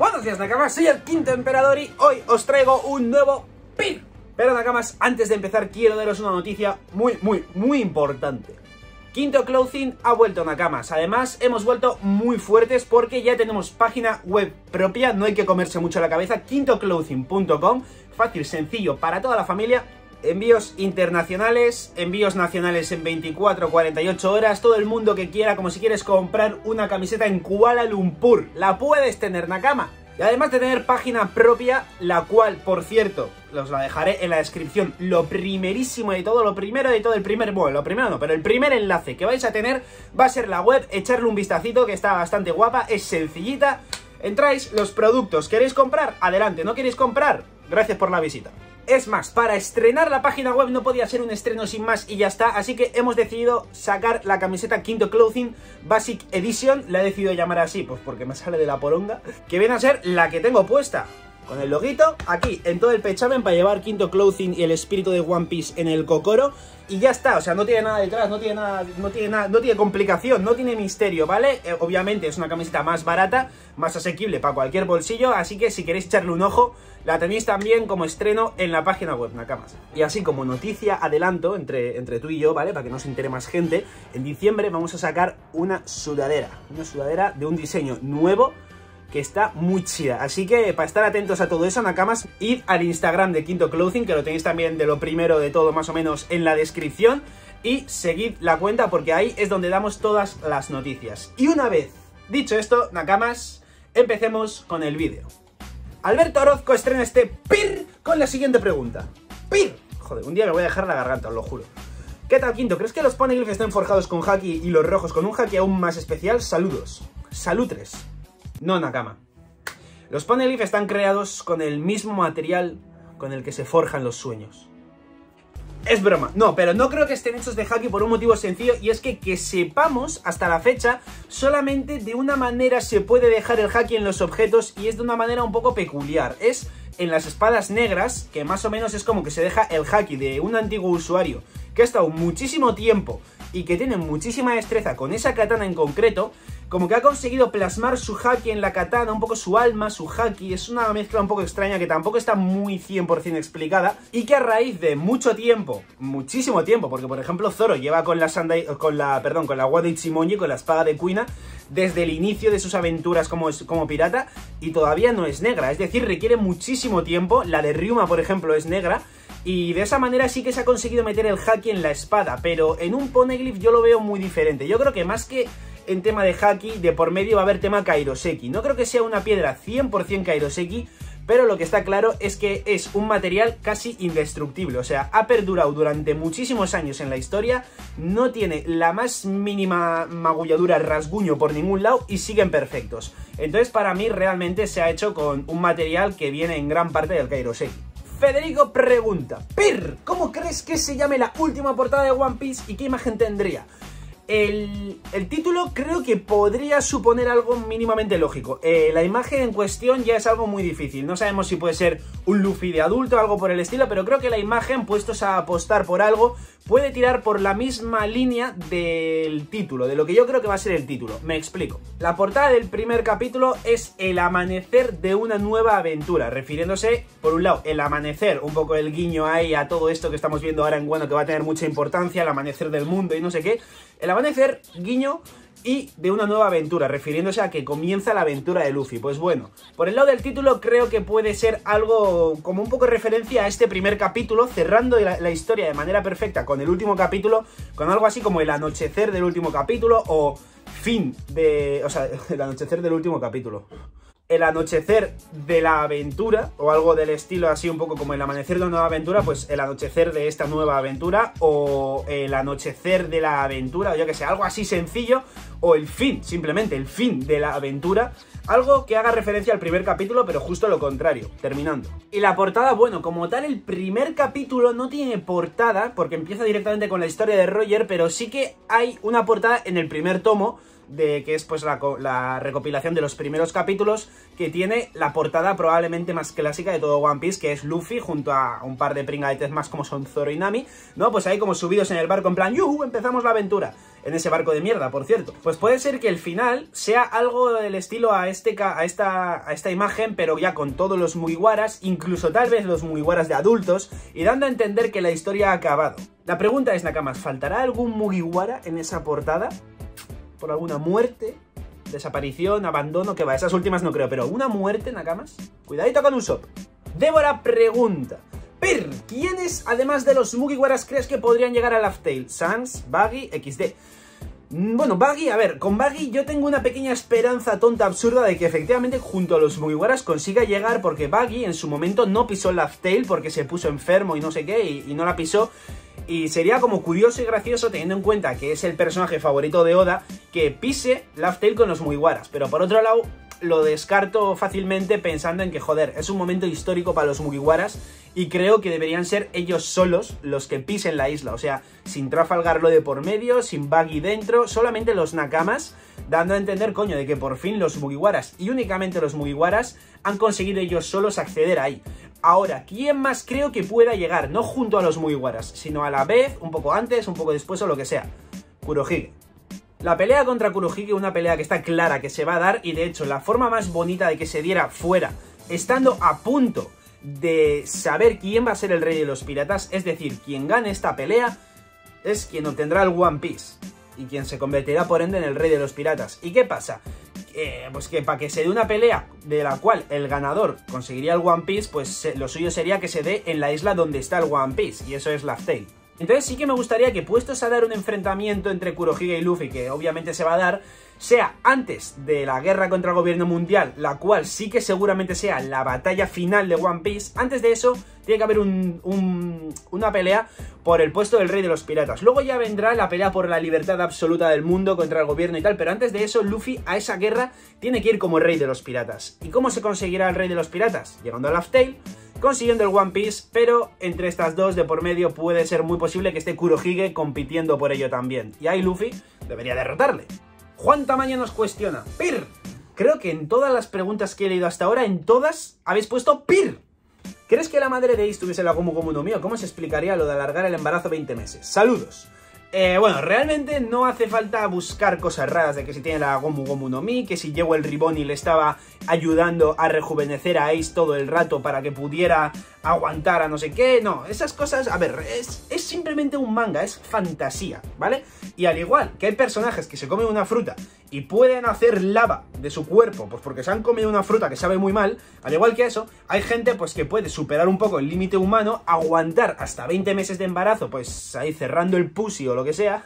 Buenos días, Nakamas, soy el Quinto Emperador y hoy os traigo un nuevo PIR. Pero, Nakamas, antes de empezar quiero daros una noticia muy importante. Quinto Clothing ha vuelto, Nakamas. Además, hemos vuelto muy fuertes porque ya tenemos página web propia, no hay que comerse mucho la cabeza, quintoclothing.com, fácil, sencillo, para toda la familia. Envíos internacionales, envíos nacionales en 24 o 48 horas, todo el mundo que quiera, como si quieres comprar una camiseta en Kuala Lumpur, la puedes tener, Nakama. Y además de tener página propia, la cual, por cierto, os la dejaré en la descripción, lo primerísimo de todo, el primer enlace que vais a tener va a ser la web, echarle un vistacito que está bastante guapa, es sencillita, entráis, los productos, ¿queréis comprar? Adelante, ¿no queréis comprar? Gracias por la visita. Es más, para estrenar la página web no podía ser un estreno sin más y ya está, así que hemos decidido sacar la camiseta Quinto Clothing Basic Edition, la he decidido llamar así, pues porque me sale de la poronga, que viene a ser la que tengo puesta, con el loguito aquí en todo el pechamen para llevar Quinto Clothing y el espíritu de One Piece en el cocoro, y ya está, o sea, no tiene nada detrás, no tiene complicación, no tiene misterio, ¿vale? Obviamente es una camiseta más barata, más asequible para cualquier bolsillo, así que si queréis echarle un ojo, la tenéis también como estreno en la página web, Nakamas. Y así como noticia, adelanto entre tú y yo, ¿vale? Para que no se entere más gente, en diciembre vamos a sacar una sudadera de un diseño nuevo que está muy chida. Así que para estar atentos a todo eso, Nakamas, id al Instagram de Quinto Clothing, que lo tenéis también de lo primero de todo más o menos en la descripción, y seguid la cuenta porque ahí es donde damos todas las noticias. Y una vez dicho esto, Nakamas, empecemos con el vídeo. Alberto Orozco estrena este PIR con la siguiente pregunta. PIR. Joder, un día me voy a dejar la garganta, os lo juro. ¿Qué tal, Quinto? ¿Crees que los poneglyphs estén forjados con haki y los rojos con un haki aún más especial? Saludos. Salutres. No, Nakama. Los poneglyphs están creados con el mismo material con el que se forjan los sueños. Es broma. No, pero no creo que estén hechos de haki por un motivo sencillo, y es que sepamos, hasta la fecha, solamente de una manera se puede dejar el haki en los objetos, y es de una manera un poco peculiar. Es en las espadas negras, que más o menos es como que se deja el haki de un antiguo usuario que ha estado muchísimo tiempo y que tiene muchísima destreza con esa katana en concreto, como que ha conseguido plasmar su haki en la katana, un poco su alma, su haki. Es una mezcla un poco extraña que tampoco está muy 100% explicada, y que a raíz de mucho tiempo, muchísimo tiempo, porque por ejemplo Zoro lleva con la Wada Ichimonji, con la espada de Kuina, desde el inicio de sus aventuras como pirata, y todavía no es negra, es decir, requiere muchísimo tiempo. La de Ryuma, por ejemplo, es negra, y de esa manera sí que se ha conseguido meter el haki en la espada, pero en un poneglyph yo lo veo muy diferente. Yo creo que más que en tema de haki, de por medio va a haber tema kairoseki. No creo que sea una piedra 100% kairoseki, pero lo que está claro es que es un material casi indestructible. O sea, ha perdurado durante muchísimos años en la historia, no tiene la más mínima magulladura, rasguño por ningún lado, y siguen perfectos. Entonces, para mí, realmente se ha hecho con un material que viene en gran parte del kairoseki. Federico pregunta: PIR, ¿cómo crees que se llame la última portada de One Piece y qué imagen tendría? El título creo que podría suponer algo mínimamente lógico. La imagen en cuestión ya es algo muy difícil. No sabemos si puede ser un Luffy de adulto o algo por el estilo, pero creo que la imagen, puestos a apostar por algo, puede tirar por la misma línea del título, de lo que yo creo que va a ser el título. Me explico. La portada del primer capítulo es el amanecer de una nueva aventura, refiriéndose, por un lado, el amanecer, un poco el guiño ahí a todo esto que estamos viendo ahora en Wano, que va a tener mucha importancia, el amanecer del mundo y no sé qué. El amanecer, guiño, y de una nueva aventura, refiriéndose a que comienza la aventura de Luffy. Pues bueno, por el lado del título creo que puede ser algo como un poco referencia a este primer capítulo, cerrando la historia de manera perfecta con el último capítulo, con algo así como el anochecer del último capítulo, o fin de... o sea, el anochecer del último capítulo. El anochecer de la aventura, o algo del estilo así, un poco como el amanecer de una nueva aventura, pues el anochecer de esta nueva aventura, o el anochecer de la aventura, o yo que sé, algo así sencillo, o el fin, simplemente el fin de la aventura, algo que haga referencia al primer capítulo, pero justo lo contrario, terminando. Y la portada, bueno, como tal, el primer capítulo no tiene portada, porque empieza directamente con la historia de Roger, pero sí que hay una portada en el primer tomo, que es pues la recopilación de los primeros capítulos, que tiene la portada probablemente más clásica de todo One Piece, que es Luffy junto a un par de pringadetes más como son Zoro y Nami, ¿no? Pues ahí como subidos en el barco en plan ¡yuhu! Empezamos la aventura. En ese barco de mierda, por cierto. Pues puede ser que el final sea algo del estilo a esta imagen, pero ya con todos los Mugiwaras, incluso tal vez los Mugiwaras de adultos, y dando a entender que la historia ha acabado. La pregunta es, Nakamas, ¿faltará algún Mugiwara en esa portada? ¿Por alguna muerte? ¿Desaparición? ¿Abandono? Que va, esas últimas no creo, pero ¿una muerte, Nakamas? Cuidadito con Usopp. Débora pregunta: Pir, ¿quiénes, además de los Mugiwaras, crees que podrían llegar a Laugh Tale? Sans, Buggy, XD. Bueno, Buggy, a ver, con Buggy yo tengo una pequeña esperanza tonta, absurda, de que efectivamente junto a los Mugiwaras consiga llegar, porque Buggy en su momento no pisó Laugh Tale porque se puso enfermo y no sé qué, y no la pisó. Y sería como curioso y gracioso, teniendo en cuenta que es el personaje favorito de Oda, que pise Laugh Tale con los Mugiwaras. Pero por otro lado, lo descarto fácilmente pensando en que, joder, es un momento histórico para los Mugiwaras y creo que deberían ser ellos solos los que pisen la isla. O sea, sin Trafalgar Law de por medio, sin Buggy dentro, solamente los Nakamas, dando a entender, coño, de que por fin los Mugiwaras, y únicamente los Mugiwaras, han conseguido ellos solos acceder ahí. Ahora, ¿quién más creo que pueda llegar? No junto a los Mugiwaras, sino a la vez, un poco antes, un poco después o lo que sea. Kurohige. La pelea contra Kurohige, una pelea que está clara que se va a dar, y de hecho la forma más bonita de que se diera fuera, estando a punto de saber quién va a ser el rey de los piratas, es decir, quien gane esta pelea es quien obtendrá el One Piece y quien se convertirá por ende en el rey de los piratas. ¿Y qué pasa? Pues que para que se dé una pelea de la cual el ganador conseguiría el One Piece, pues lo suyo sería que se dé en la isla donde está el One Piece, y eso es Laugh Tale. Entonces sí que me gustaría que, puestos a dar un enfrentamiento entre Kurohige y Luffy, que obviamente se va a dar, sea antes de la guerra contra el gobierno mundial, la cual sí que seguramente sea la batalla final de One Piece. Antes de eso tiene que haber una pelea por el puesto del rey de los piratas. Luego ya vendrá la pelea por la libertad absoluta del mundo contra el gobierno y tal, pero antes de eso Luffy a esa guerra tiene que ir como rey de los piratas. ¿Y cómo se conseguirá el rey de los piratas? Llegando a Laugh Tale, consiguiendo el One Piece, pero entre estas dos de por medio puede ser muy posible que esté Kurohige compitiendo por ello también. Y ahí Luffy debería derrotarle. Juan Tamaño nos cuestiona: Pir, creo que en todas las preguntas que he leído hasta ahora, en todas habéis puesto Pir. ¿Crees que la madre de Ace tuviese la Gomu Gomu no Mi? ¿Cómo se explicaría lo de alargar el embarazo 20 meses? Saludos. Bueno, realmente no hace falta buscar cosas raras de que si tiene la Gomu Gomu no Mi, que si llegó el Riboni le estaba ayudando a rejuvenecer a Ace todo el rato para que pudiera aguantar a no sé qué. No, esas cosas, a ver, es simplemente un manga, es fantasía, ¿vale? Y al igual que hay personajes que se comen una fruta y pueden hacer lava de su cuerpo, pues porque se han comido una fruta que sabe muy mal, al igual que eso, hay gente pues que puede superar un poco el límite humano, aguantar hasta 20 meses de embarazo, pues ahí cerrando el pussy o lo que sea,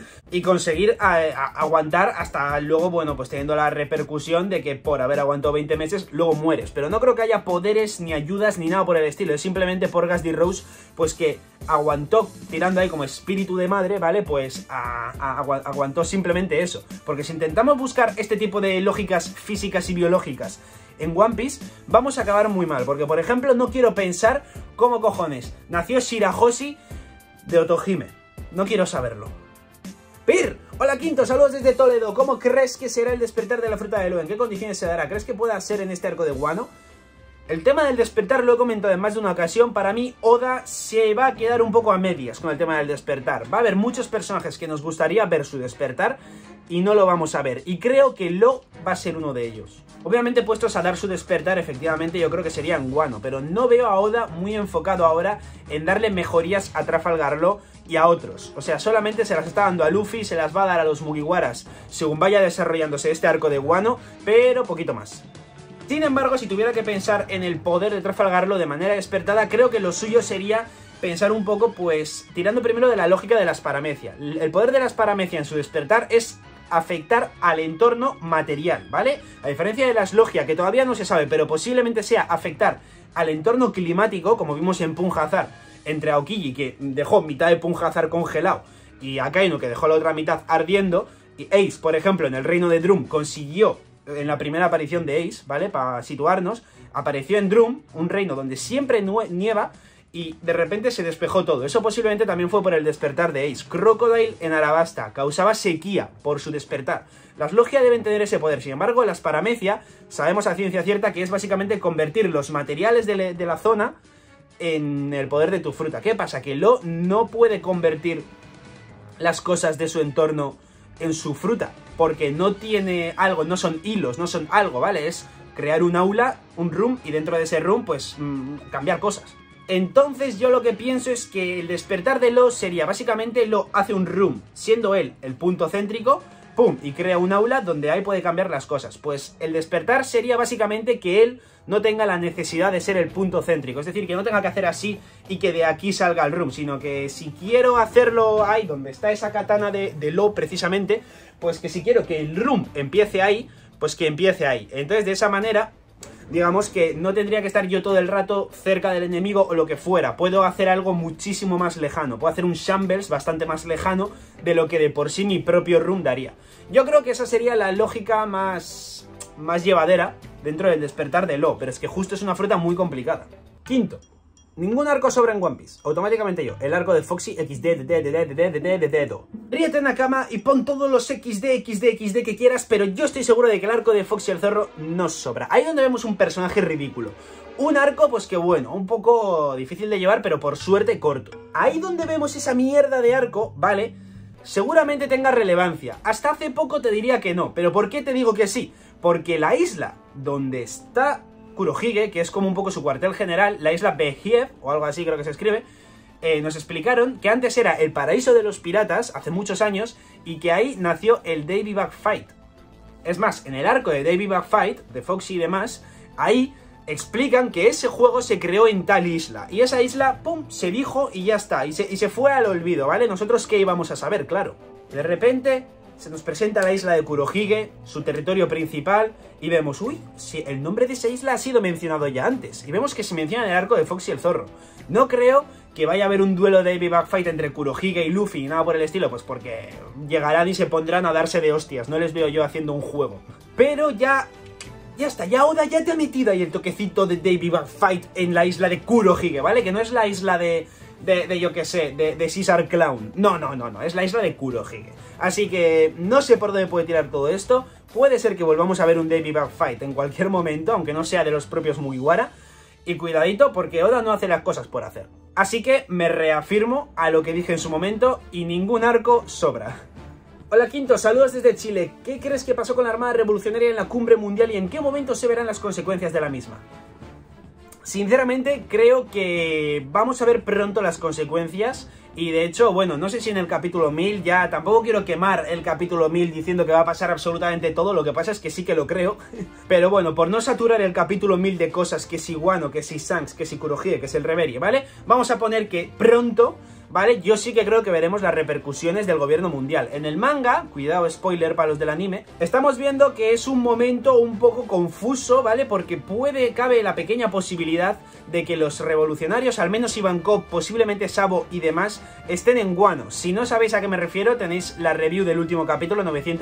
y conseguir aguantar hasta luego, bueno, pues teniendo la repercusión de que por haber aguantado 20 meses, luego mueres. Pero no creo que haya poderes, ni ayudas, ni nada por el estilo, es simplemente por Gas D. Rose, pues que aguantó tirando ahí como espíritu de madre, ¿vale? Pues aguantó simplemente eso. Porque si intentamos buscar este tipo de lógicas físicas y biológicas en One Piece, vamos a acabar muy mal. Porque, por ejemplo, no quiero pensar cómo cojones nació Shirahoshi de Otohime. No quiero saberlo. Pir, hola Quinto, saludos desde Toledo. ¿Cómo crees que será el despertar de la fruta de Elo? ¿En qué condiciones se dará? ¿Crees que pueda ser en este arco de Wano? El tema del despertar lo he comentado en más de una ocasión. Para mí, Oda se va a quedar un poco a medias con el tema del despertar. Va a haber muchos personajes que nos gustaría ver su despertar y no lo vamos a ver. Y creo que Lo va a ser uno de ellos. Obviamente, puestos a dar su despertar, efectivamente yo creo que sería en Wano. Pero no veo a Oda muy enfocado ahora en darle mejorías a Trafalgar Law y a otros. O sea, solamente se las está dando a Luffy, se las va a dar a los Mugiwaras según vaya desarrollándose este arco de Wano, pero poquito más. Sin embargo, si tuviera que pensar en el poder de Trafalgar Law de manera despertada, creo que lo suyo sería pensar un poco, pues, tirando primero de la lógica de las paramecia. El poder de las paramecia en su despertar es afectar al entorno material, ¿vale? A diferencia de las logia, que todavía no se sabe, pero posiblemente sea afectar al entorno climático, como vimos en Punjazar, entre Aokiji, que dejó mitad de Punjazar congelado, y Akainu, que dejó la otra mitad ardiendo, y Ace, por ejemplo, en el reino de Drum, consiguió, en la primera aparición de Ace, ¿vale? Para situarnos, apareció en Drum, un reino donde siempre nieva, y de repente se despejó todo. Eso posiblemente también fue por el despertar de Ace. Crocodile en Arabasta causaba sequía por su despertar. Las logias deben tener ese poder. Sin embargo, las paramecia sabemos a ciencia cierta que es básicamente convertir los materiales de la zona en el poder de tu fruta. ¿Qué pasa? Que Lo no puede convertir las cosas de su entorno en su fruta, porque no tiene algo, no son hilos, no son algo, ¿vale? Es crear un aula, un room, y dentro de ese room, pues, cambiar cosas. Entonces yo lo que pienso es que el despertar de Lo sería, básicamente, Lo hace un room, siendo él el punto céntrico, ¡pum!, y crea un aula donde ahí puede cambiar las cosas. Pues el despertar sería básicamente que él no tenga la necesidad de ser el punto céntrico, es decir, que no tenga que hacer así y que de aquí salga el room, sino que si quiero hacerlo ahí donde está esa katana de Lo precisamente, pues que si quiero que el room empiece ahí, pues que empiece ahí. Entonces de esa manera, digamos que no tendría que estar yo todo el rato cerca del enemigo o lo que fuera. Puedo hacer algo muchísimo más lejano. Puedo hacer un shambles bastante más lejano de lo que de por sí mi propio room daría. Yo creo que esa sería la lógica más llevadera dentro del despertar de Lo, pero es que justo es una fruta muy complicada. Quinto, ningún arco sobra en One Piece. Automáticamente yo, el arco de Foxy XD. Ríete Nakama y pon todos los XD que quieras, pero yo estoy seguro de que el arco de Foxy el zorro no sobra. Ahí donde vemos un personaje ridículo. Un arco, pues que bueno, un poco difícil de llevar, pero por suerte corto. Ahí donde vemos esa mierda de arco, ¿vale? Seguramente tenga relevancia. Hasta hace poco te diría que no, pero ¿por qué te digo que sí? Porque la isla donde está Kurohige, que es como un poco su cuartel general, la isla Behiev, o algo así creo que se escribe, nos explicaron que antes era el paraíso de los piratas, hace muchos años, y que ahí nació el Davy Bug Fight. Es más, en el arco de Davy Bug Fight, de Foxy y demás, ahí explican que ese juego se creó en tal isla, y esa isla, pum, se dijo y ya está, y se fue al olvido, ¿vale? Nosotros qué íbamos a saber, claro. De repente se nos presenta la isla de Kurohige, su territorio principal, y vemos, uy, si el nombre de esa isla ha sido mencionado ya antes, y vemos que se menciona en el arco de Foxy el zorro. No creo que vaya a haber un duelo de Davy Bug Fight entre Kurohige y Luffy, y nada por el estilo, pues porque llegarán y se pondrán a darse de hostias, no les veo yo haciendo un juego. Pero ya está, ya Oda ya te ha metido ahí el toquecito de Davy Bug Fight en la isla de Kurohige, ¿vale? Que no es la isla de yo que sé, de Caesar Clown. No, es la isla de Kurohige. Así que no sé por dónde puede tirar todo esto. Puede ser que volvamos a ver un Davy Bug Fight en cualquier momento, aunque no sea de los propios Mugiwara. Y cuidadito, porque Oda no hace las cosas por hacer. Así que me reafirmo a lo que dije en su momento, y ningún arco sobra. Hola Quinto, saludos desde Chile. ¿Qué crees que pasó con la Armada Revolucionaria en la Cumbre Mundial y en qué momento se verán las consecuencias de la misma? Sinceramente, creo que vamos a ver pronto las consecuencias. Y de hecho, bueno, no sé si en el capítulo 1000 ya... Tampoco quiero quemar el capítulo 1000 diciendo que va a pasar absolutamente todo. Lo que pasa es que sí que lo creo. Pero bueno, por no saturar el capítulo 1000 de cosas, que si Wano, que si Shanks, que si Kurohige, que si el Reverie, ¿vale? Vamos a poner que pronto, ¿vale? Yo sí que creo que veremos las repercusiones del gobierno mundial. En el manga, cuidado, spoiler para los del anime, estamos viendo que es un momento un poco confuso, ¿vale? Porque cabe la pequeña posibilidad de que los revolucionarios, al menos Ivankov, posiblemente Sabo y demás, estén en Wano. Si no sabéis a qué me refiero, tenéis la review del último capítulo,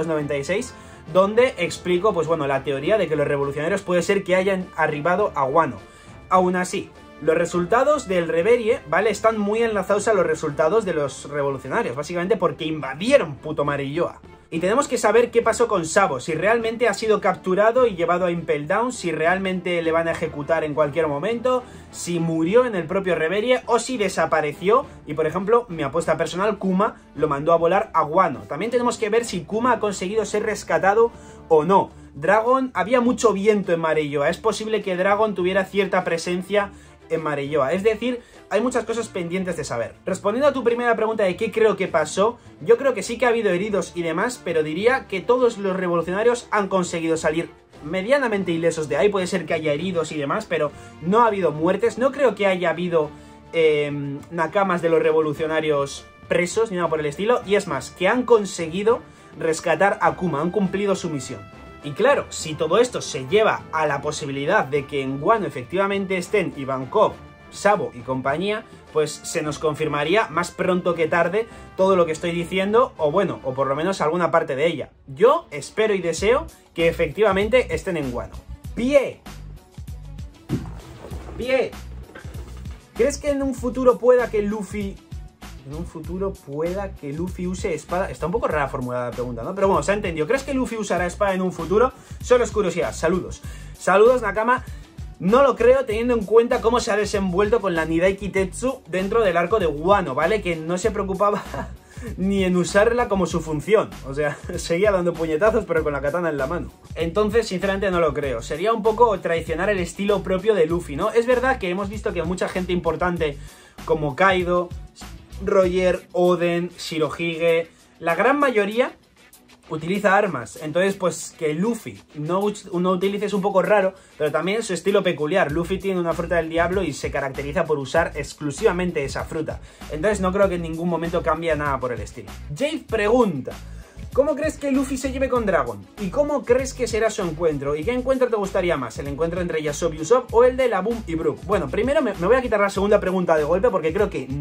996, donde explico, pues bueno, la teoría de que los revolucionarios puede ser que hayan arribado a Wano. Aún así, los resultados del Reverie, ¿vale? Están muy enlazados a los resultados de los revolucionarios, básicamente porque invadieron puto Marilloa. Y tenemos que saber qué pasó con Sabo, si realmente ha sido capturado y llevado a Impel Down, si realmente le van a ejecutar en cualquier momento, si murió en el propio Reverie o si desapareció y, por ejemplo, mi apuesta personal, Kuma lo mandó a volar a Wano. También tenemos que ver si Kuma ha conseguido ser rescatado o no. Dragon, había mucho viento en Marilloa, es posible que Dragon tuviera cierta presencia en Marilloa, es decir, hay muchas cosas pendientes de saber. Respondiendo a tu primera pregunta de qué creo que pasó, yo creo que sí que ha habido heridos y demás, pero diría que todos los revolucionarios han conseguido salir medianamente ilesos de ahí. Puede ser que haya heridos y demás, pero no ha habido muertes. No creo que haya habido nakamas de los revolucionarios presos ni nada por el estilo, y es más, que han conseguido rescatar a Kuma, han cumplido su misión. Y claro, si todo esto se lleva a la posibilidad de que en Wano efectivamente estén Ivankov, Sabo y compañía, pues se nos confirmaría más pronto que tarde todo lo que estoy diciendo, o bueno, o por lo menos alguna parte de ella. Yo espero y deseo que efectivamente estén en Wano. ¡Pie! ¡Pie! ¿Crees que en un futuro pueda que Luffy... use espada? Está un poco rara formulada la pregunta, ¿no? Pero bueno, se ha entendido. ¿Crees que Luffy usará espada en un futuro? Solo es curiosidad. Saludos. Saludos, Nakama. No lo creo, teniendo en cuenta cómo se ha desenvuelto con la Nidai Kitetsu dentro del arco de Wano, ¿vale? Que no se preocupaba ni en usarla como su función. O sea, seguía dando puñetazos, pero con la katana en la mano. Entonces, sinceramente, no lo creo. Sería un poco traicionar el estilo propio de Luffy, ¿no? Es verdad que hemos visto que mucha gente importante, como Kaido, Roger, Oden, Shirohige, la gran mayoría utiliza armas. Entonces, pues que Luffy no utilice es un poco raro, pero también su estilo peculiar. Luffy tiene una fruta del diablo y se caracteriza por usar exclusivamente esa fruta. Entonces no creo que en ningún momento cambie nada por el estilo. Jade pregunta: ¿cómo crees que Luffy se lleve con Dragon? ¿Y cómo crees que será su encuentro? ¿Y qué encuentro te gustaría más? ¿El encuentro entre Yasop y Usopp o el de Laboon y Brook? Bueno, primero me voy a quitar la segunda pregunta de golpe, porque creo que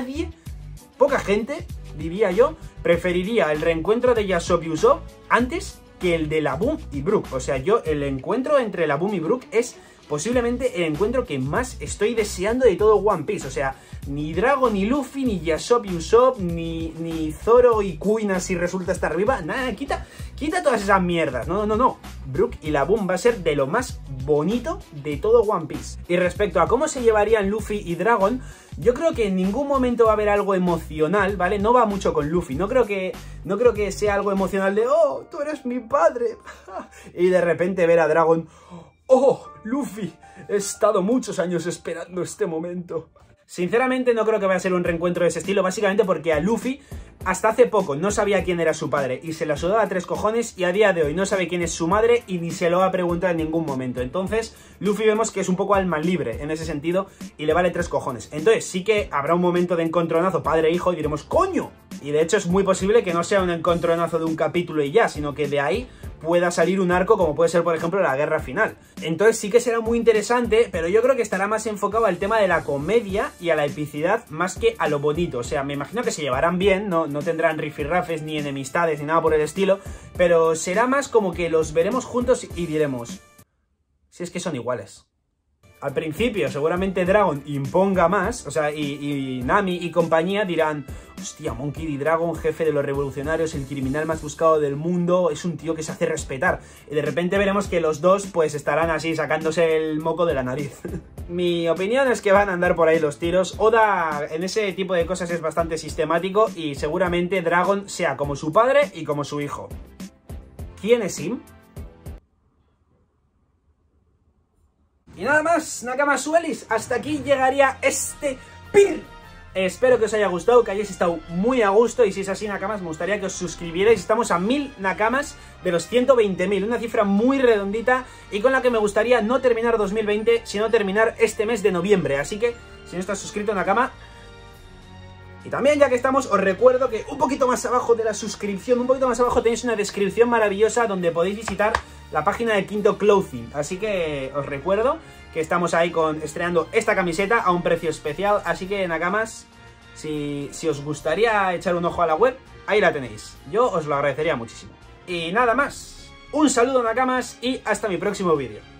poca gente, diría yo, preferiría el reencuentro de Yasop y Usopp antes que el de Laboon y Brook. O sea, el encuentro entre Laboon y Brook es posiblemente el encuentro que más estoy deseando de todo One Piece. O sea, ni Dragon ni Luffy, ni Yasop y Usopp, ni Zoro y Kuina si resulta estar arriba. Nada, quita todas esas mierdas. No. Brook y Laboon va a ser de lo más bonito de todo One Piece. Y respecto a cómo se llevarían Luffy y Dragon, yo creo que en ningún momento va a haber algo emocional, ¿vale? No va mucho con Luffy. No creo que sea algo emocional de "oh, tú eres mi padre". Y de repente ver a Dragon: "oh, Luffy, he estado muchos años esperando este momento". Sinceramente no creo que vaya a ser un reencuentro de ese estilo, básicamente porque a Luffy hasta hace poco no sabía quién era su padre y se la sudaba a 3 cojones, y a día de hoy no sabe quién es su madre y ni se lo ha preguntado en ningún momento. Entonces Luffy vemos que es un poco alma libre en ese sentido y le vale 3 cojones. Entonces sí que habrá un momento de encontronazo padre-hijo y diremos ¡coño! Y de hecho es muy posible que no sea un encontronazo de un capítulo y ya, sino que de ahí pueda salir un arco como puede ser, por ejemplo, la guerra final. Entonces sí que será muy interesante, pero yo creo que estará más enfocado al tema de la comedia y a la epicidad más que a lo bonito. O sea, me imagino que se llevarán bien, no tendrán rifirrafes ni enemistades ni nada por el estilo, pero será más como que los veremos juntos y diremos: si es que son iguales. Al principio seguramente Dragon imponga más, o sea, y Nami y compañía dirán: hostia, Monkey D. Dragon, jefe de los revolucionarios, el criminal más buscado del mundo, es un tío que se hace respetar. Y de repente veremos que los dos pues estarán así sacándose el moco de la nariz. Mi opinión es que van a andar por ahí los tiros. Oda en ese tipo de cosas es bastante sistemático y seguramente Dragon sea como su padre y como su hijo. ¿Quién es Im? Y nada más, Nakamasuelis, hasta aquí llegaría este PIR. Espero que os haya gustado, que hayáis estado muy a gusto, y si es así, Nakamas, me gustaría que os suscribierais. Estamos a 1000 Nakamas de los 120.000, una cifra muy redondita y con la que me gustaría no terminar 2020, sino terminar este mes de noviembre. Así que, si no estás suscrito, Nakama... Y también, ya que estamos, os recuerdo que un poquito más abajo de la suscripción, un poquito más abajo, tenéis una descripción maravillosa donde podéis visitar la página de Quinto Clothing. Así que os recuerdo que estamos ahí estrenando esta camiseta a un precio especial. Así que, Nakamas, si os gustaría echar un ojo a la web, ahí la tenéis. Yo os lo agradecería muchísimo. Y nada más. Un saludo, Nakamas, y hasta mi próximo vídeo.